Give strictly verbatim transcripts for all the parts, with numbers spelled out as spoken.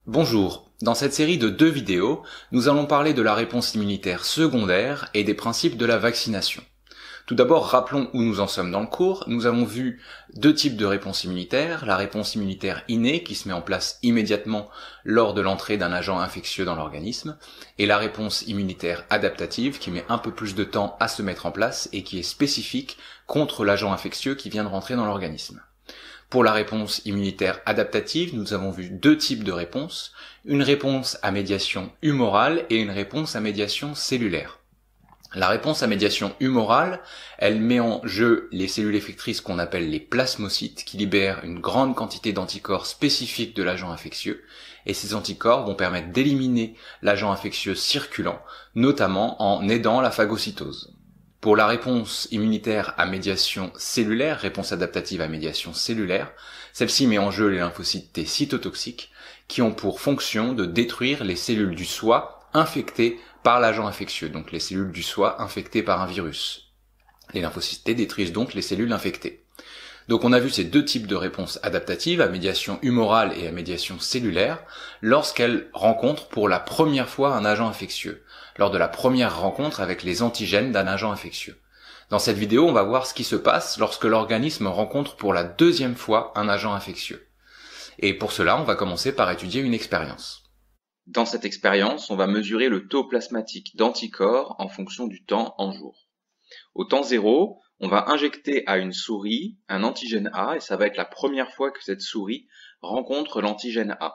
Bonjour, dans cette série de deux vidéos, nous allons parler de la réponse immunitaire secondaire et des principes de la vaccination. Tout d'abord, rappelons où nous en sommes dans le cours. Nous avons vu deux types de réponses immunitaires, la réponse immunitaire innée qui se met en place immédiatement lors de l'entrée d'un agent infectieux dans l'organisme, et la réponse immunitaire adaptative qui met un peu plus de temps à se mettre en place et qui est spécifique contre l'agent infectieux qui vient de rentrer dans l'organisme. Pour la réponse immunitaire adaptative, nous avons vu deux types de réponses, une réponse à médiation humorale et une réponse à médiation cellulaire. La réponse à médiation humorale, elle met en jeu les cellules effectrices qu'on appelle les plasmocytes, qui libèrent une grande quantité d'anticorps spécifiques de l'agent infectieux, et ces anticorps vont permettre d'éliminer l'agent infectieux circulant, notamment en aidant la phagocytose. Pour la réponse immunitaire à médiation cellulaire, réponse adaptative à médiation cellulaire, celle-ci met en jeu les lymphocytes T cytotoxiques qui ont pour fonction de détruire les cellules du soi infectées par l'agent infectieux, donc les cellules du soi infectées par un virus. Les lymphocytes T détruisent donc les cellules infectées. Donc on a vu ces deux types de réponses adaptatives à médiation humorale et à médiation cellulaire lorsqu'elles rencontrent pour la première fois un agent infectieux, lors de la première rencontre avec les antigènes d'un agent infectieux. Dans cette vidéo, on va voir ce qui se passe lorsque l'organisme rencontre pour la deuxième fois un agent infectieux. Et pour cela, on va commencer par étudier une expérience. Dans cette expérience, on va mesurer le taux plasmatique d'anticorps en fonction du temps en jours. Au temps zéro, on va injecter à une souris un antigène A et ça va être la première fois que cette souris rencontre l'antigène A.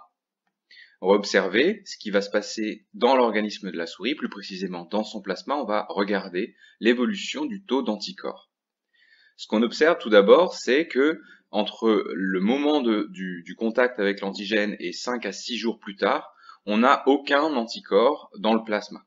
On va observer ce qui va se passer dans l'organisme de la souris, plus précisément dans son plasma, on va regarder l'évolution du taux d'anticorps. Ce qu'on observe tout d'abord, c'est que entre le moment de, du, du contact avec l'antigène et cinq à six jours plus tard, on n'a aucun anticorps dans le plasma.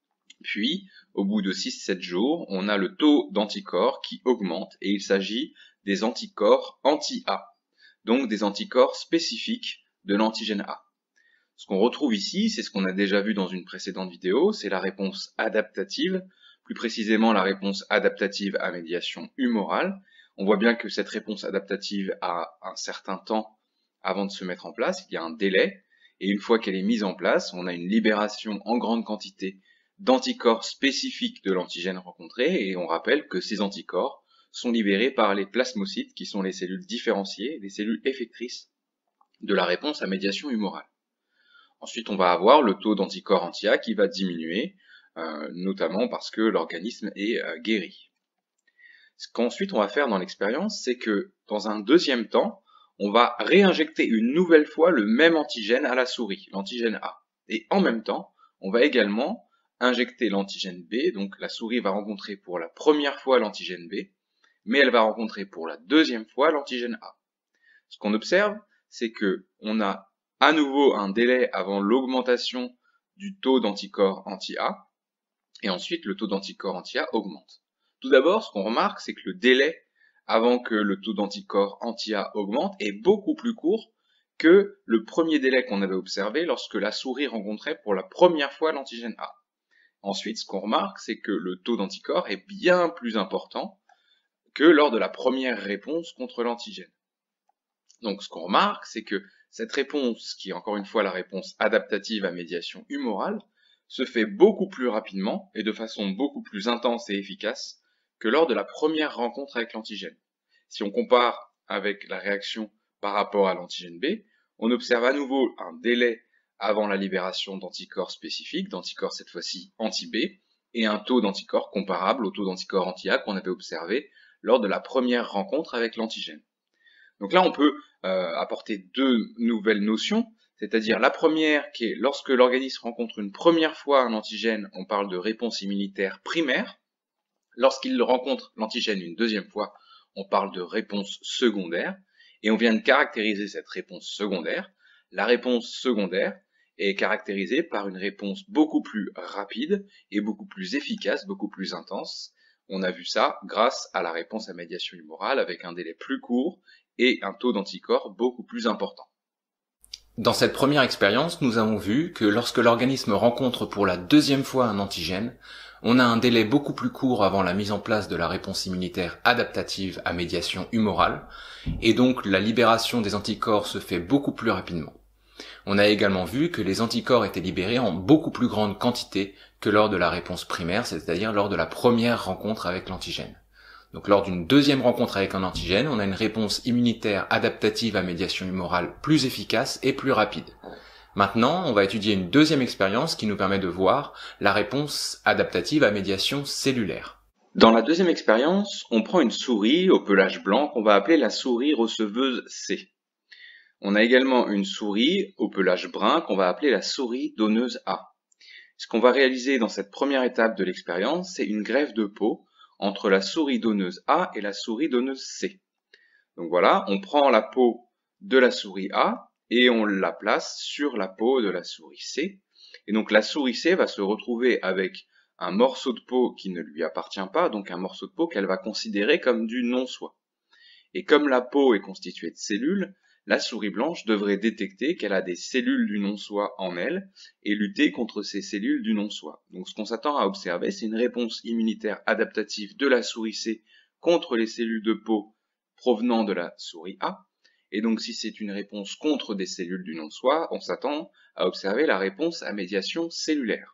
Puis, au bout de six à sept jours, on a le taux d'anticorps qui augmente et il s'agit des anticorps anti-A, donc des anticorps spécifiques de l'antigène A. Ce qu'on retrouve ici, c'est ce qu'on a déjà vu dans une précédente vidéo, c'est la réponse adaptative, plus précisément la réponse adaptative à médiation humorale. On voit bien que cette réponse adaptative a un certain temps avant de se mettre en place, il y a un délai, et une fois qu'elle est mise en place, on a une libération en grande quantité d'anticorps spécifiques de l'antigène rencontré, et on rappelle que ces anticorps sont libérés par les plasmocytes, qui sont les cellules différenciées, les cellules effectrices de la réponse à médiation humorale. Ensuite, on va avoir le taux d'anticorps anti-A qui va diminuer, euh, notamment parce que l'organisme est euh, guéri. Ce qu'ensuite on va faire dans l'expérience, c'est que dans un deuxième temps, on va réinjecter une nouvelle fois le même antigène à la souris, l'antigène A. Et en même temps, on va également injecter l'antigène B, donc la souris va rencontrer pour la première fois l'antigène B, mais elle va rencontrer pour la deuxième fois l'antigène A. Ce qu'on observe, c'est que on a à nouveau un délai avant l'augmentation du taux d'anticorps anti-A, et ensuite le taux d'anticorps anti-A augmente. Tout d'abord, ce qu'on remarque, c'est que le délai avant que le taux d'anticorps anti-A augmente est beaucoup plus court que le premier délai qu'on avait observé lorsque la souris rencontrait pour la première fois l'antigène A. Ensuite, ce qu'on remarque, c'est que le taux d'anticorps est bien plus important que lors de la première réponse contre l'antigène. Donc ce qu'on remarque, c'est que cette réponse, qui est encore une fois la réponse adaptative à médiation humorale, se fait beaucoup plus rapidement et de façon beaucoup plus intense et efficace que lors de la première rencontre avec l'antigène. Si on compare avec la réaction par rapport à l'antigène B, on observe à nouveau un délai avant la libération d'anticorps spécifiques, d'anticorps cette fois-ci anti-B, et un taux d'anticorps comparable au taux d'anticorps anti-A qu'on avait observé lors de la première rencontre avec l'antigène. Donc là, on peut euh, apporter deux nouvelles notions, c'est-à-dire la première qui est lorsque l'organisme rencontre une première fois un antigène, on parle de réponse immunitaire primaire. Lorsqu'il rencontre l'antigène une deuxième fois, on parle de réponse secondaire. Et on vient de caractériser cette réponse secondaire. La réponse secondaire est caractérisée par une réponse beaucoup plus rapide et beaucoup plus efficace, beaucoup plus intense. On a vu ça grâce à la réponse à médiation humorale avec un délai plus court et un taux d'anticorps beaucoup plus important. Dans cette première expérience, nous avons vu que lorsque l'organisme rencontre pour la deuxième fois un antigène, on a un délai beaucoup plus court avant la mise en place de la réponse immunitaire adaptative à médiation humorale, et donc la libération des anticorps se fait beaucoup plus rapidement. On a également vu que les anticorps étaient libérés en beaucoup plus grande quantité que lors de la réponse primaire, c'est-à-dire lors de la première rencontre avec l'antigène. Donc lors d'une deuxième rencontre avec un antigène, on a une réponse immunitaire adaptative à médiation humorale plus efficace et plus rapide. Maintenant, on va étudier une deuxième expérience qui nous permet de voir la réponse adaptative à médiation cellulaire. Dans la deuxième expérience, on prend une souris au pelage blanc qu'on va appeler la souris receveuse C. On a également une souris au pelage brun qu'on va appeler la souris donneuse A. Ce qu'on va réaliser dans cette première étape de l'expérience, c'est une greffe de peau entre la souris donneuse A et la souris donneuse C. Donc voilà, on prend la peau de la souris A et on la place sur la peau de la souris C. Et donc la souris C va se retrouver avec un morceau de peau qui ne lui appartient pas, donc un morceau de peau qu'elle va considérer comme du non-soi. Et comme la peau est constituée de cellules, la souris blanche devrait détecter qu'elle a des cellules du non-soi en elle et lutter contre ces cellules du non-soi. Donc ce qu'on s'attend à observer, c'est une réponse immunitaire adaptative de la souris C contre les cellules de peau provenant de la souris A. Et donc si c'est une réponse contre des cellules du non-soi, on s'attend à observer la réponse à médiation cellulaire.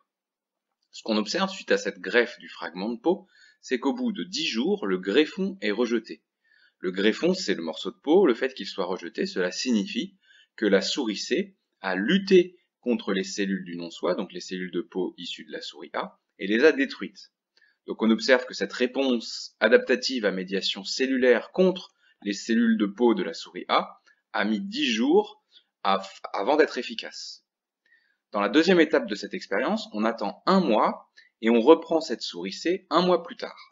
Ce qu'on observe suite à cette greffe du fragment de peau, c'est qu'au bout de dix jours, le greffon est rejeté. Le greffon, c'est le morceau de peau, le fait qu'il soit rejeté, cela signifie que la souris C a lutté contre les cellules du non-soi, donc les cellules de peau issues de la souris A, et les a détruites. Donc on observe que cette réponse adaptative à médiation cellulaire contre les cellules de peau de la souris A a mis dix jours avant d'être efficace. Dans la deuxième étape de cette expérience, on attend un mois et on reprend cette souris C un mois plus tard.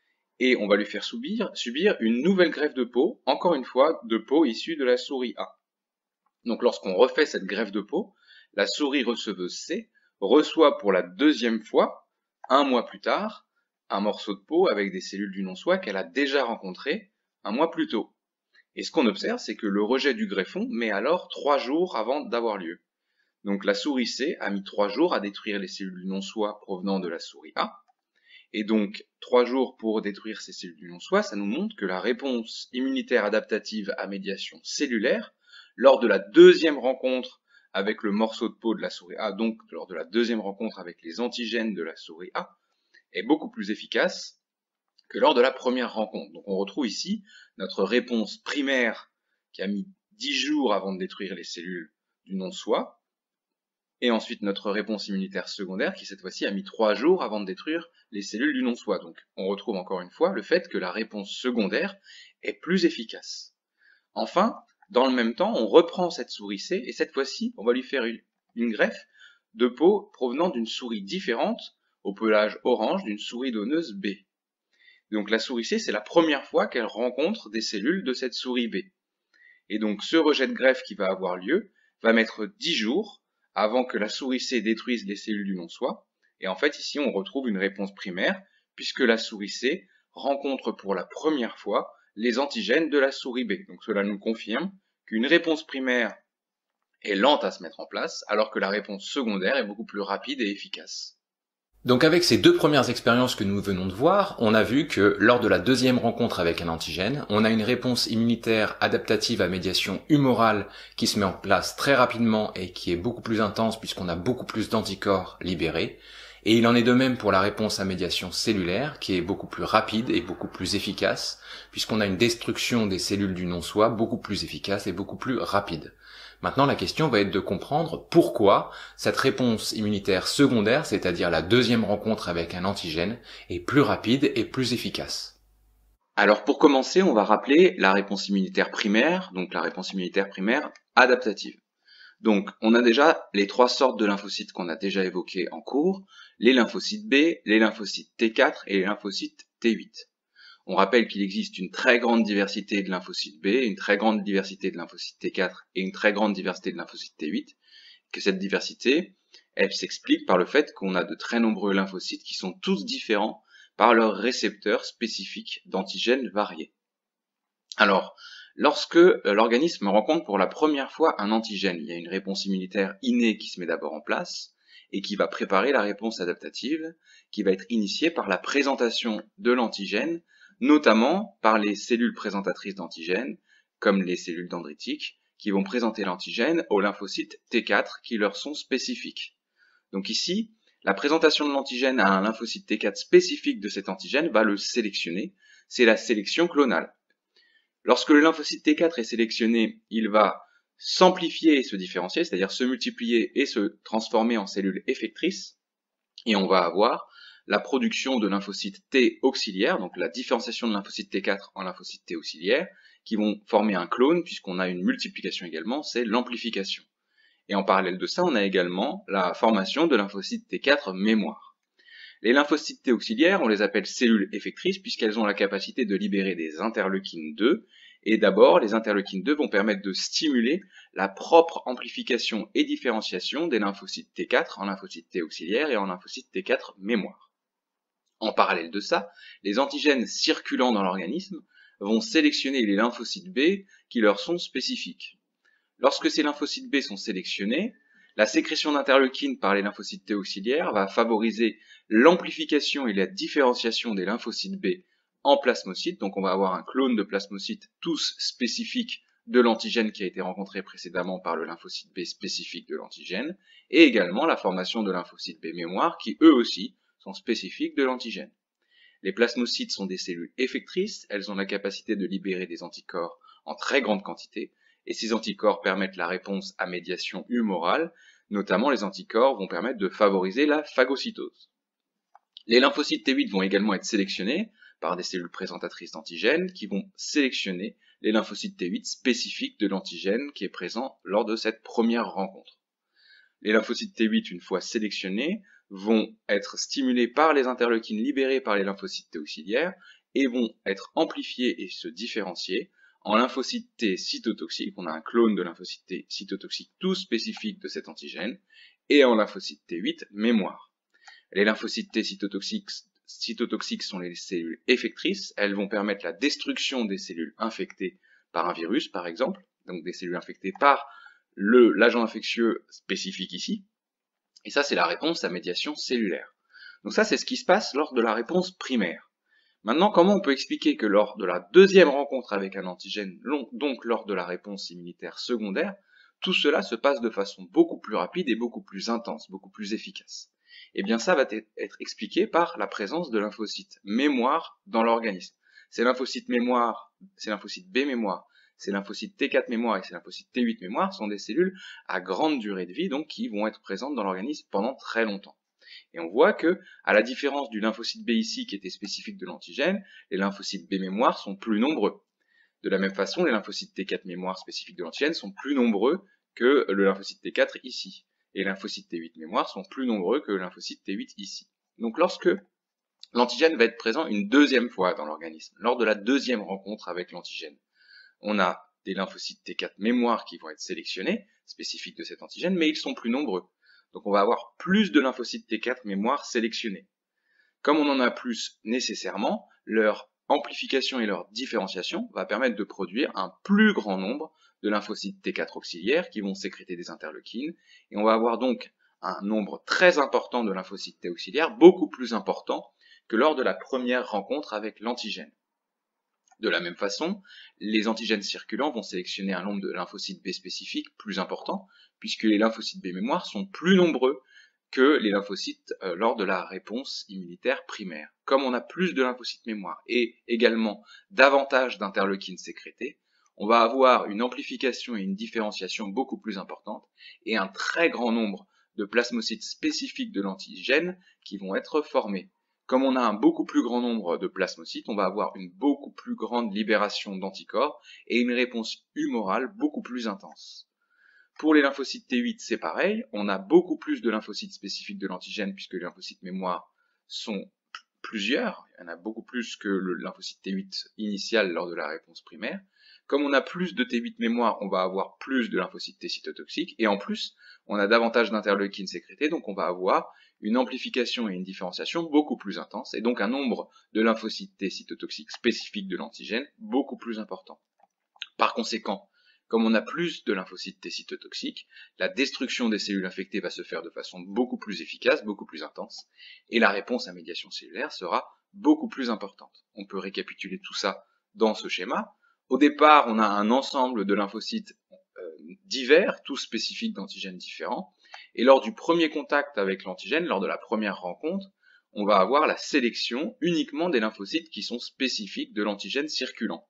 Et on va lui faire subir, subir une nouvelle greffe de peau, encore une fois de peau issue de la souris A. Donc lorsqu'on refait cette greffe de peau, la souris receveuse C reçoit pour la deuxième fois, un mois plus tard, un morceau de peau avec des cellules du non-soi qu'elle a déjà rencontré un mois plus tôt. Et ce qu'on observe, c'est que le rejet du greffon met alors trois jours avant d'avoir lieu. Donc la souris C a mis trois jours à détruire les cellules du non-soi provenant de la souris A. Et donc, trois jours pour détruire ces cellules du non-soi, ça nous montre que la réponse immunitaire adaptative à médiation cellulaire, lors de la deuxième rencontre avec le morceau de peau de la souris A, donc lors de la deuxième rencontre avec les antigènes de la souris A, est beaucoup plus efficace que lors de la première rencontre. Donc on retrouve ici notre réponse primaire qui a mis dix jours avant de détruire les cellules du non-soi, et ensuite notre réponse immunitaire secondaire qui cette fois-ci a mis trois jours avant de détruire les cellules du non-soi. Donc on retrouve encore une fois le fait que la réponse secondaire est plus efficace. Enfin, dans le même temps, on reprend cette souris C et cette fois-ci on va lui faire une, une greffe de peau provenant d'une souris différente au pelage orange d'une souris donneuse B. Donc la souris C, c'est la première fois qu'elle rencontre des cellules de cette souris B. Et donc ce rejet de greffe qui va avoir lieu va mettre dix jours avant que la souris C détruise les cellules du non-soi. Et en fait, ici, on retrouve une réponse primaire, puisque la souris C rencontre pour la première fois les antigènes de la souris B. Donc cela nous confirme qu'une réponse primaire est lente à se mettre en place, alors que la réponse secondaire est beaucoup plus rapide et efficace. Donc avec ces deux premières expériences que nous venons de voir, on a vu que lors de la deuxième rencontre avec un antigène, on a une réponse immunitaire adaptative à médiation humorale qui se met en place très rapidement et qui est beaucoup plus intense puisqu'on a beaucoup plus d'anticorps libérés. Et il en est de même pour la réponse à médiation cellulaire qui est beaucoup plus rapide et beaucoup plus efficace puisqu'on a une destruction des cellules du non-soi beaucoup plus efficace et beaucoup plus rapide. Maintenant, la question va être de comprendre pourquoi cette réponse immunitaire secondaire, c'est-à-dire la deuxième rencontre avec un antigène, est plus rapide et plus efficace. Alors pour commencer, on va rappeler la réponse immunitaire primaire, donc la réponse immunitaire primaire adaptative. Donc on a déjà les trois sortes de lymphocytes qu'on a déjà évoquées en cours, les lymphocytes B, les lymphocytes T quatre et les lymphocytes T huit. On rappelle qu'il existe une très grande diversité de lymphocytes B, une très grande diversité de lymphocytes T quatre et une très grande diversité de lymphocytes T huit, que cette diversité, elle s'explique par le fait qu'on a de très nombreux lymphocytes qui sont tous différents par leurs récepteurs spécifiques d'antigènes variés. Alors, lorsque l'organisme rencontre pour la première fois un antigène, il y a une réponse immunitaire innée qui se met d'abord en place et qui va préparer la réponse adaptative, qui va être initiée par la présentation de l'antigène, notamment par les cellules présentatrices d'antigènes, comme les cellules dendritiques, qui vont présenter l'antigène aux lymphocytes T quatre qui leur sont spécifiques. Donc ici, la présentation de l'antigène à un lymphocyte T quatre spécifique de cet antigène va le sélectionner. C'est la sélection clonale. Lorsque le lymphocyte T quatre est sélectionné, il va s'amplifier et se différencier, c'est-à-dire se multiplier et se transformer en cellules effectrices. Et on va avoir la production de lymphocytes T auxiliaires, donc la différenciation de lymphocytes T quatre en lymphocytes T auxiliaires, qui vont former un clone, puisqu'on a une multiplication également, c'est l'amplification. Et en parallèle de ça, on a également la formation de lymphocytes T quatre mémoire. Les lymphocytes T auxiliaires, on les appelle cellules effectrices, puisqu'elles ont la capacité de libérer des interleukines deux, et d'abord, les interleukines deux vont permettre de stimuler la propre amplification et différenciation des lymphocytes T quatre en lymphocytes T auxiliaires et en lymphocytes T quatre mémoire. En parallèle de ça, les antigènes circulant dans l'organisme vont sélectionner les lymphocytes B qui leur sont spécifiques. Lorsque ces lymphocytes B sont sélectionnés, la sécrétion d'interleukines par les lymphocytes T auxiliaires va favoriser l'amplification et la différenciation des lymphocytes B en plasmocytes. Donc on va avoir un clone de plasmocytes tous spécifiques de l'antigène qui a été rencontré précédemment par le lymphocyte B spécifique de l'antigène, et également la formation de lymphocytes B mémoire qui eux aussi sont spécifiques de l'antigène. Les plasmocytes sont des cellules effectrices, elles ont la capacité de libérer des anticorps en très grande quantité, et ces anticorps permettent la réponse à médiation humorale, notamment les anticorps vont permettre de favoriser la phagocytose. Les lymphocytes T huit vont également être sélectionnés par des cellules présentatrices d'antigènes qui vont sélectionner les lymphocytes T huit spécifiques de l'antigène qui est présent lors de cette première rencontre. Les lymphocytes T huit, une fois sélectionnés, vont être stimulés par les interleukines libérées par les lymphocytes T auxiliaires et vont être amplifiés et se différencier en lymphocytes T cytotoxiques, on a un clone de lymphocytes T cytotoxiques tout spécifique de cet antigène, et en lymphocytes T huit mémoire. Les lymphocytes T cytotoxiques, cytotoxiques sont les cellules effectrices, elles vont permettre la destruction des cellules infectées par un virus par exemple, donc des cellules infectées par le l'agent infectieux spécifique ici, et ça c'est la réponse à médiation cellulaire. Donc ça c'est ce qui se passe lors de la réponse primaire. Maintenant, comment on peut expliquer que lors de la deuxième rencontre avec un antigène, donc lors de la réponse immunitaire secondaire, tout cela se passe de façon beaucoup plus rapide et beaucoup plus intense, beaucoup plus efficace? Eh bien ça va être expliqué par la présence de lymphocytes mémoire dans l'organisme. Ces lymphocytes mémoire, ces lymphocytes B mémoire, ces lymphocytes T quatre mémoire et ces lymphocytes T huit mémoire sont des cellules à grande durée de vie, donc qui vont être présentes dans l'organisme pendant très longtemps. Et on voit que, à la différence du lymphocyte B ici qui était spécifique de l'antigène, les lymphocytes B mémoire sont plus nombreux. De la même façon, les lymphocytes T quatre mémoire spécifiques de l'antigène sont plus nombreux que le lymphocyte T quatre ici. Et les lymphocytes T huit mémoire sont plus nombreux que le lymphocyte T huit ici. Donc lorsque l'antigène va être présent une deuxième fois dans l'organisme, lors de la deuxième rencontre avec l'antigène, on a des lymphocytes T quatre mémoire qui vont être sélectionnés, spécifiques de cet antigène, mais ils sont plus nombreux. Donc on va avoir plus de lymphocytes T quatre mémoire sélectionnés. Comme on en a plus nécessairement, leur amplification et leur différenciation va permettre de produire un plus grand nombre de lymphocytes T quatre auxiliaires qui vont sécréter des interleukines, et on va avoir donc un nombre très important de lymphocytes T auxiliaires, beaucoup plus important que lors de la première rencontre avec l'antigène. De la même façon, les antigènes circulants vont sélectionner un nombre de lymphocytes B spécifiques plus important, puisque les lymphocytes B mémoire sont plus nombreux que les lymphocytes euh, lors de la réponse immunitaire primaire. Comme on a plus de lymphocytes mémoire et également davantage d'interleukines sécrétées, on va avoir une amplification et une différenciation beaucoup plus importante et un très grand nombre de plasmocytes spécifiques de l'antigène qui vont être formés. Comme on a un beaucoup plus grand nombre de plasmocytes, on va avoir une beaucoup plus grande libération d'anticorps et une réponse humorale beaucoup plus intense. Pour les lymphocytes T huit, c'est pareil, on a beaucoup plus de lymphocytes spécifiques de l'antigène puisque les lymphocytes mémoire sont plusieurs, il y en a beaucoup plus que le lymphocyte T huit initial lors de la réponse primaire. Comme on a plus de T huit mémoire, on va avoir plus de lymphocytes T cytotoxiques, et en plus, on a davantage d'interleukines sécrétées, donc on va avoir une amplification et une différenciation beaucoup plus intense, et donc un nombre de lymphocytes T cytotoxiques spécifiques de l'antigène beaucoup plus important. Par conséquent, comme on a plus de lymphocytes T cytotoxiques, la destruction des cellules infectées va se faire de façon beaucoup plus efficace, beaucoup plus intense, et la réponse à médiation cellulaire sera beaucoup plus importante. On peut récapituler tout ça dans ce schéma. Au départ, on a un ensemble de lymphocytes euh, divers, tous spécifiques d'antigènes différents. Et lors du premier contact avec l'antigène, lors de la première rencontre, on va avoir la sélection uniquement des lymphocytes qui sont spécifiques de l'antigène circulant.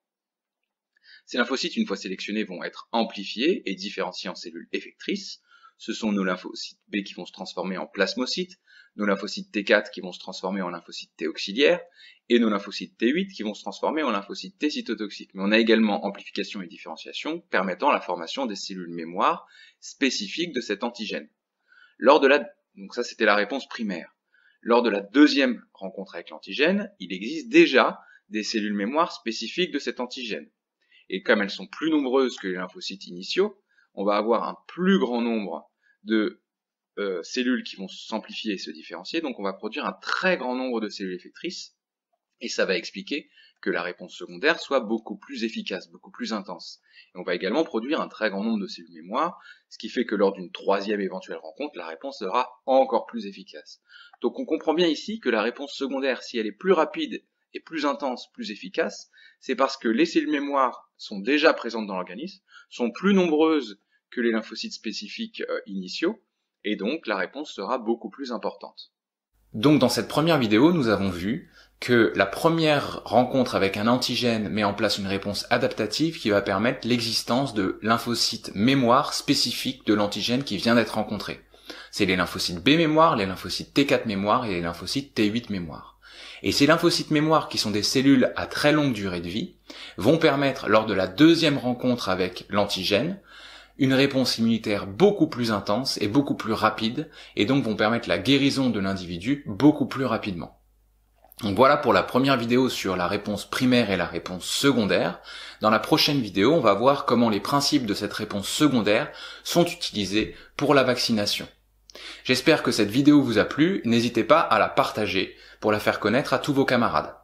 Ces lymphocytes, une fois sélectionnés, vont être amplifiés et différenciés en cellules effectrices. Ce sont nos lymphocytes B qui vont se transformer en plasmocytes, nos lymphocytes T quatre qui vont se transformer en lymphocytes T auxiliaires, et nos lymphocytes T huit qui vont se transformer en lymphocytes T cytotoxiques. Mais on a également amplification et différenciation permettant la formation des cellules mémoire spécifiques de cet antigène. Lors de la, donc ça c'était la réponse primaire. Lors de la deuxième rencontre avec l'antigène, il existe déjà des cellules mémoire spécifiques de cet antigène. Et comme elles sont plus nombreuses que les lymphocytes initiaux, on va avoir un plus grand nombre de euh, cellules qui vont s'amplifier et se différencier, donc on va produire un très grand nombre de cellules effectrices, et ça va expliquer que la réponse secondaire soit beaucoup plus efficace, beaucoup plus intense. Et on va également produire un très grand nombre de cellules mémoire, ce qui fait que lors d'une troisième éventuelle rencontre, la réponse sera encore plus efficace. Donc on comprend bien ici que la réponse secondaire, si elle est plus rapide et plus intense, plus efficace, c'est parce que les cellules mémoire sont déjà présentes dans l'organisme, sont plus nombreuses que les lymphocytes spécifiques euh, initiaux, et donc la réponse sera beaucoup plus importante. Donc dans cette première vidéo, nous avons vu que la première rencontre avec un antigène met en place une réponse adaptative qui va permettre l'existence de lymphocytes mémoire spécifiques de l'antigène qui vient d'être rencontré. C'est les lymphocytes B mémoire, les lymphocytes T quatre mémoire et les lymphocytes T huit mémoire. Et ces lymphocytes mémoire, qui sont des cellules à très longue durée de vie, vont permettre, lors de la deuxième rencontre avec l'antigène, une réponse immunitaire beaucoup plus intense et beaucoup plus rapide, et donc vont permettre la guérison de l'individu beaucoup plus rapidement. Donc voilà pour la première vidéo sur la réponse primaire et la réponse secondaire. Dans la prochaine vidéo, on va voir comment les principes de cette réponse secondaire sont utilisés pour la vaccination. J'espère que cette vidéo vous a plu, n'hésitez pas à la partager pour la faire connaître à tous vos camarades.